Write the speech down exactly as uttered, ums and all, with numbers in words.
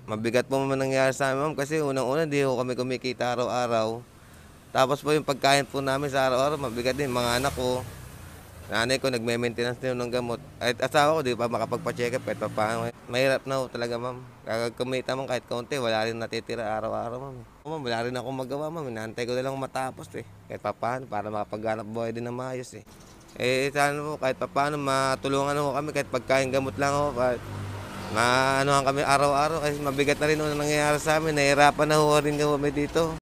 Mabigat po naman nangyari sa'min, ma'am, kasi unang-una di ho kami kumikita araw-araw. Tapos po yung pagkain po namin sa araw-araw mabigat din, mga anak ko, nanay ko nagme-maintenance din ng gamot. Kahit asawa ko di pa makapagpa-check-up kahit papaano. Mahirap na ho talaga, ma'am. Kaya kumita man kahit kaunti, wala rin natitira araw-araw, ma'am. Oo, ma'am, wala rin akong magawa, ma'am. Inaantay ko na lang matapos, eh, kahit papaano para makapaghanap buhay din ng maayos, eh. Eh, sana po kahit papaano matulungan ho kami kahit pagkain, gamot lang ho, kahit maanuhan kami araw-araw kasi mabigat na rin ho ang nangyayari sa'min. Nahihirapan na ho rin kami dito.